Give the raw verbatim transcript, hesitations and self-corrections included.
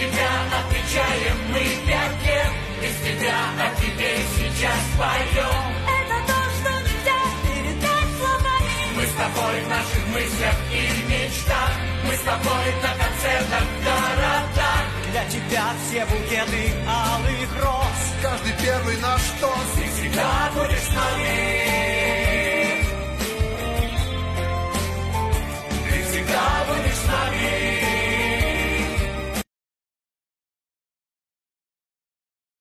тебя отвечаем мы пять лет. Без тебя о тебе сейчас поем. Это то, что нельзя передать словами. Мы с тобой в наших мыслях и мечтах. Мы с тобой на концертах в городах. Для тебя все букеты